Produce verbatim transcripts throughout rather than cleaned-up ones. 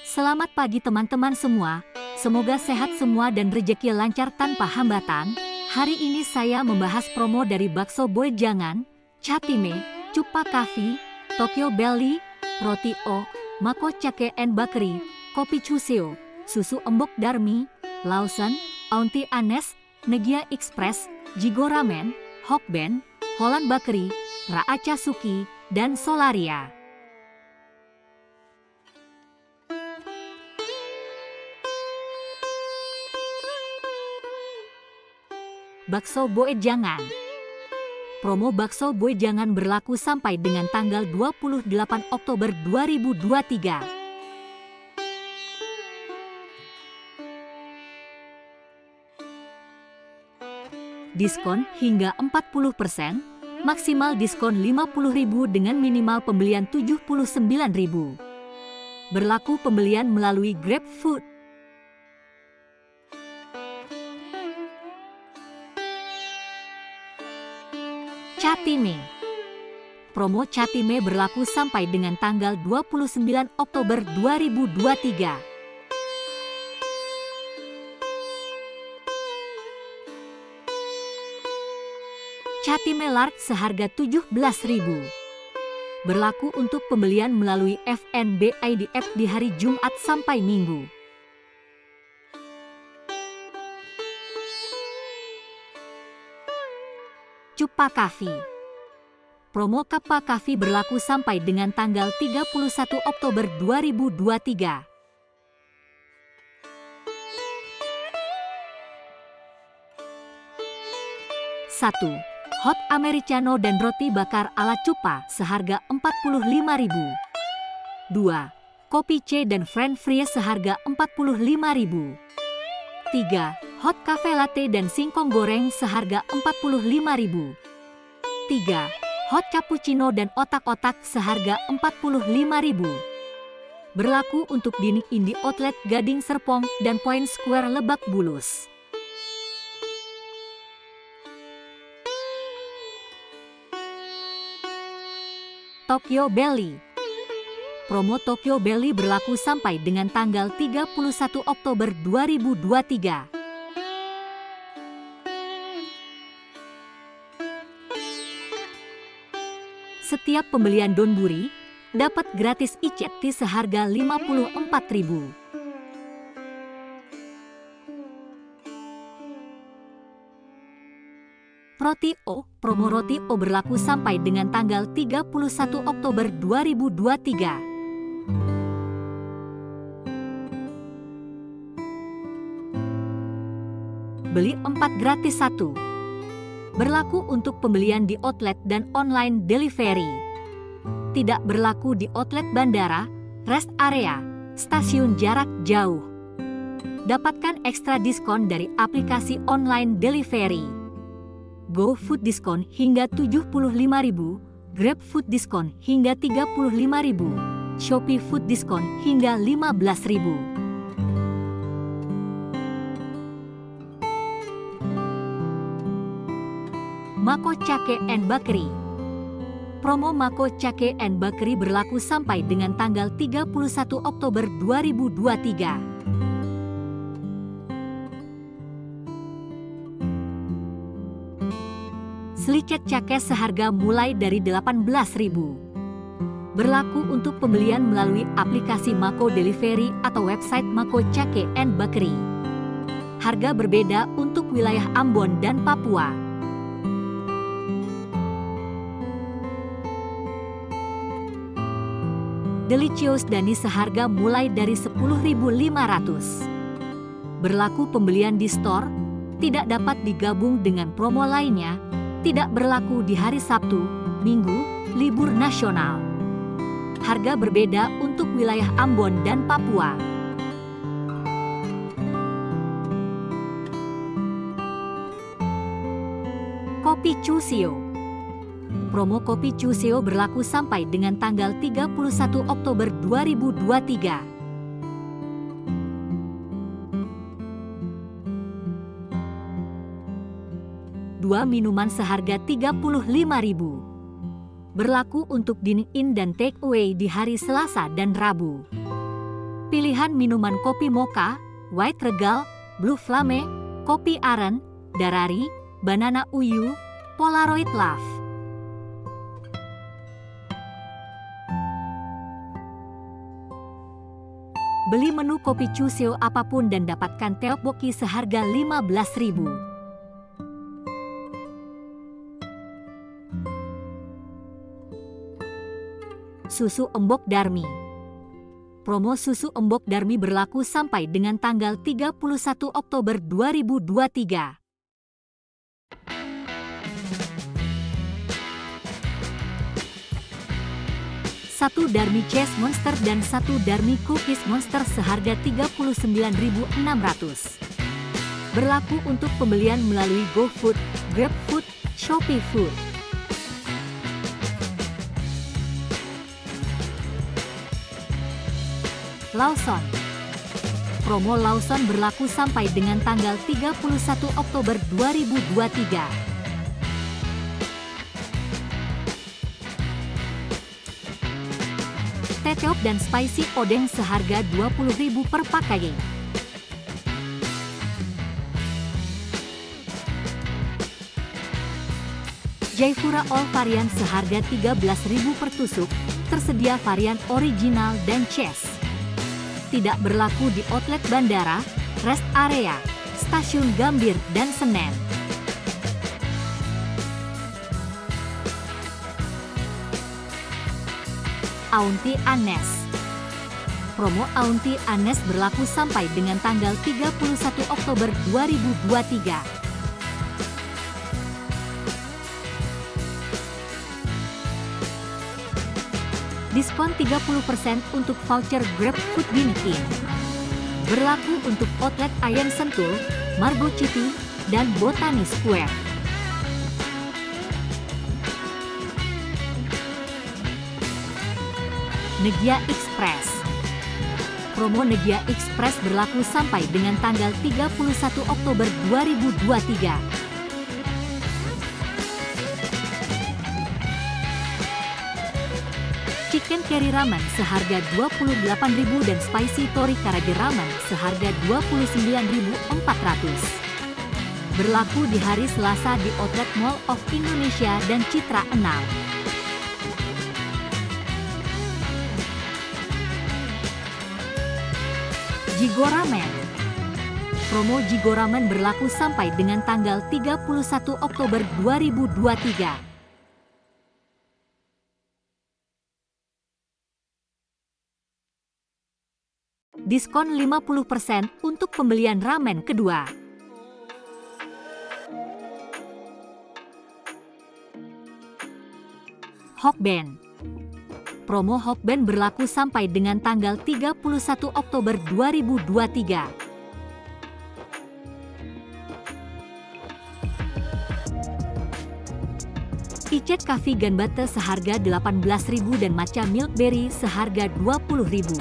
Selamat pagi teman-teman semua, semoga sehat semua dan rejeki lancar tanpa hambatan. Hari ini saya membahas promo dari Bakso Boy Jangan, Chatime, Cuppa Coffee, Tokyo Belly, Roti O, Mako Cake and Bakery, Kopi Chuseo, Susu Embok Darmi, Lawson, Auntie Anes, Negia Express, Jigo Ramen, Hokben, Holland Bakery, Raacha Suki, dan Solaria. Bakso Boy Jangan. Promo Bakso Boy Jangan berlaku sampai dengan tanggal dua puluh delapan Oktober dua ribu dua puluh tiga. Diskon hingga empat puluh persen, maksimal diskon lima puluh ribu dengan minimal pembelian tujuh puluh sembilan ribu. Berlaku pembelian melalui GrabFood. Chatime. Promo Chatime berlaku sampai dengan tanggal dua puluh sembilan Oktober dua ribu dua puluh tiga. Chatime Lark seharga tujuh belas ribu. Berlaku untuk pembelian melalui F N B I D app di hari Jumat sampai Minggu. Cuppa Coffee. Promo Cuppa Coffee berlaku sampai dengan tanggal tiga puluh satu Oktober dua ribu dua puluh tiga. satu. Hot Americano dan roti bakar ala Cuppa seharga empat puluh lima ribu. dua. Kopi C dan French fries seharga empat puluh lima ribu. tiga. Hot cafe latte dan singkong goreng seharga empat puluh lima ribu. tiga. Hot cappuccino dan otak-otak seharga empat puluh lima ribu. Berlaku untuk Dining Indie Outlet Gading Serpong dan Point Square Lebak Bulus. Tokyo Belly. Promo Tokyo Belly berlaku sampai dengan tanggal tiga puluh satu Oktober dua ribu dua puluh tiga. Setiap pembelian Donburi dapat gratis I C T seharga lima puluh empat ribu. Roti O, promo Roti O berlaku sampai dengan tanggal tiga puluh satu Oktober dua ribu dua puluh tiga. Beli empat gratis satu. Berlaku untuk pembelian di outlet dan online delivery. Tidak berlaku di outlet bandara, rest area, stasiun jarak jauh. Dapatkan ekstra diskon dari aplikasi online delivery. GoFood diskon hingga tujuh puluh lima ribu, GrabFood diskon hingga tiga puluh lima ribu, Shopee Food diskon hingga lima belas ribu. Mako Cake and Bakery. Promo Mako Cake and Bakery berlaku sampai dengan tanggal tiga puluh satu Oktober dua ribu dua puluh tiga. Sliket cake seharga mulai dari delapan belas ribu. Berlaku untuk pembelian melalui aplikasi Mako Delivery atau website Mako Cake and Bakery. Harga berbeda untuk wilayah Ambon dan Papua. Delicious Dani seharga mulai dari sepuluh ribu lima ratus. Berlaku pembelian di store, tidak dapat digabung dengan promo lainnya, tidak berlaku di hari Sabtu, Minggu, libur nasional. Harga berbeda untuk wilayah Ambon dan Papua. Kopi Chuseo. Promo Kopi Chuseo berlaku sampai dengan tanggal tiga puluh satu Oktober dua ribu dua puluh tiga. Dua minuman seharga tiga puluh lima ribu. Berlaku untuk dine-in dan take away di hari Selasa dan Rabu. Pilihan minuman kopi mocha, white regal, blue flame, kopi aren, darari, banana uyu, polaroid love. Beli menu kopi Chuseo apapun dan dapatkan tteokbokki seharga lima belas ribu. Susu embok Darmi. Promo susu embok Darmi berlaku sampai dengan tanggal tiga puluh satu Oktober dua ribu dua puluh tiga. Satu Darmi Cheese Monster dan satu Darmi Cookies Monster seharga tiga puluh sembilan ribu enam ratus. Berlaku untuk pembelian melalui GoFood, GrabFood, Shopee Food. Lawson. Promo Lawson berlaku sampai dengan tanggal tiga puluh satu Oktober dua ribu dua puluh tiga. Teteok dan spicy odeng seharga dua puluh ribu per packaging. Jaipura All varian seharga tiga belas ribu per tusuk, tersedia varian original dan cheese. Tidak berlaku di outlet bandara, rest area, stasiun Gambir, dan Senen. Aunty Annes. Promo Aunty Annes berlaku sampai dengan tanggal tiga puluh satu Oktober dua ribu dua puluh tiga. Diskon tiga puluh persen untuk voucher GrabFood Dinikin. Berlaku untuk outlet Ayen Sentul, Margo City, dan Botani Square. Negia Express. Promo Negia Express berlaku sampai dengan tanggal tiga puluh satu Oktober dua ribu dua puluh tiga. Chicken Curry Ramen seharga dua puluh delapan ribu dan Spicy Tori Karage Ramen seharga dua puluh sembilan ribu empat ratus. Berlaku di hari Selasa di outlet Mall of Indonesia dan Citra enam. Jigo Ramen. Promo Jigo Ramen berlaku sampai dengan tanggal tiga puluh satu Oktober dua ribu dua puluh tiga. Diskon lima puluh persen untuk pembelian ramen kedua. Hokben. Promo Hokben berlaku sampai dengan tanggal tiga puluh satu Oktober dua ribu dua puluh tiga. Icet Coffee Ganbate seharga delapan belas ribu dan Matcha Milkberry seharga dua puluh ribu.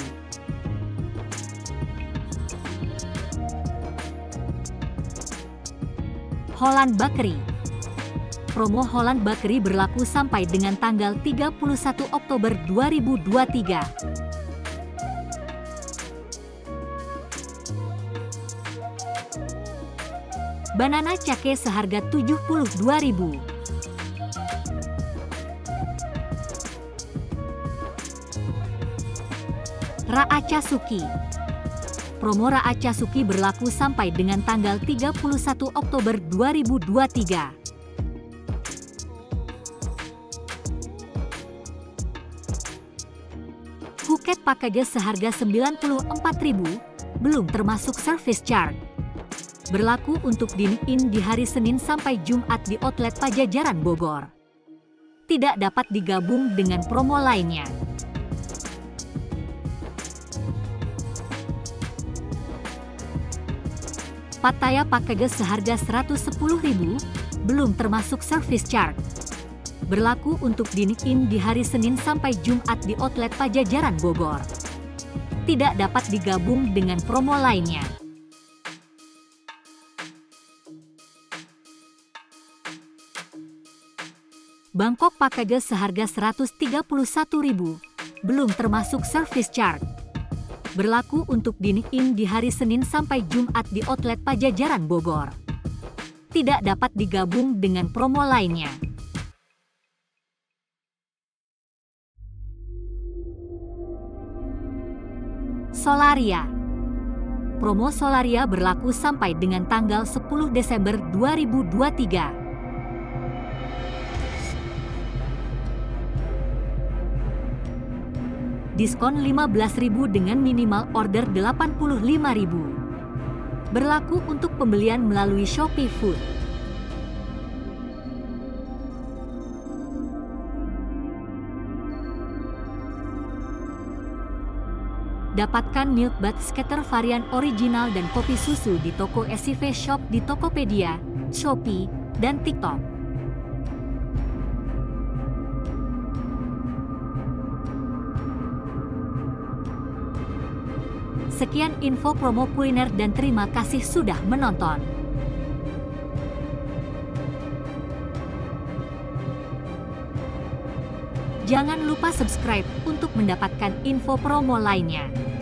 Holland Bakery. Promo Holland Bakery berlaku sampai dengan tanggal tiga puluh satu Oktober dua ribu dua puluh tiga. Banana Cake seharga tujuh puluh dua ribu. Raacha Suki. Promo Raacha Suki berlaku sampai dengan tanggal tiga puluh satu Oktober dua ribu dua puluh tiga. Phuket Package seharga sembilan puluh empat ribu, belum termasuk service charge. Berlaku untuk dine-in di hari Senin sampai Jumat di outlet Pajajaran Bogor. Tidak dapat digabung dengan promo lainnya. Pattaya Package seharga seratus sepuluh ribu, belum termasuk service charge. Berlaku untuk dine-in di hari Senin sampai Jumat di outlet Pajajaran Bogor. Tidak dapat digabung dengan promo lainnya. Bangkok Package seharga seratus tiga puluh satu ribu, belum termasuk service charge. Berlaku untuk dine-in di hari Senin sampai Jumat di outlet Pajajaran Bogor. Tidak dapat digabung dengan promo lainnya. Solaria. Promo Solaria berlaku sampai dengan tanggal sepuluh Desember dua ribu dua puluh tiga. Diskon lima belas ribu dengan minimal order delapan puluh lima ribu. Berlaku untuk pembelian melalui Shopee Food. Dapatkan Milk Bud Scatter varian original dan kopi susu di toko S C V Shop di Tokopedia, Shopee, dan TikTok. Sekian info promo kuliner dan terima kasih sudah menonton. Jangan lupa subscribe untuk mendapatkan info promo lainnya.